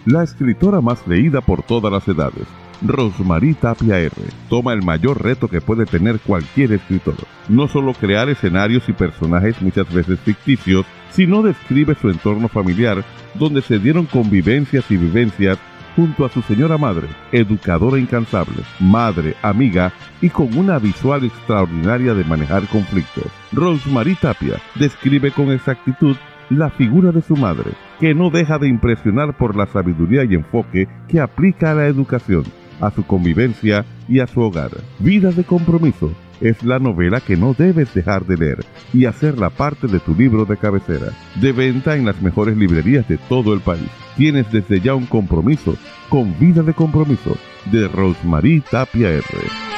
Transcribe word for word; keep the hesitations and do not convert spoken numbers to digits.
la escritora más leída por todas las edades. Rosmarie Tapia R. toma el mayor reto que puede tener cualquier escritor. No solo crear escenarios y personajes muchas veces ficticios, sino describe su entorno familiar, donde se dieron convivencias y vivencias junto a su señora madre, educadora incansable, madre, amiga y con una visual extraordinaria de manejar conflictos. Rosmarie Tapia describe con exactitud la figura de su madre, que no deja de impresionar por la sabiduría y enfoque que aplica a la educación, a su convivencia y a su hogar. Vida de compromiso es la novela que no debes dejar de leer y hacerla parte de tu libro de cabecera. De venta en las mejores librerías de todo el país. Tienes desde ya un compromiso con Vida de compromiso de Rosmarie Tapia R.